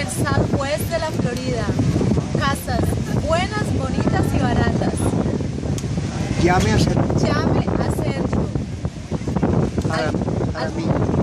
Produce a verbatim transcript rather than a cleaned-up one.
Southwest de la Florida. Casas buenas, bonitas y baratas. Llame a Sergio. Llame a Sergio. Para, para Al- mí.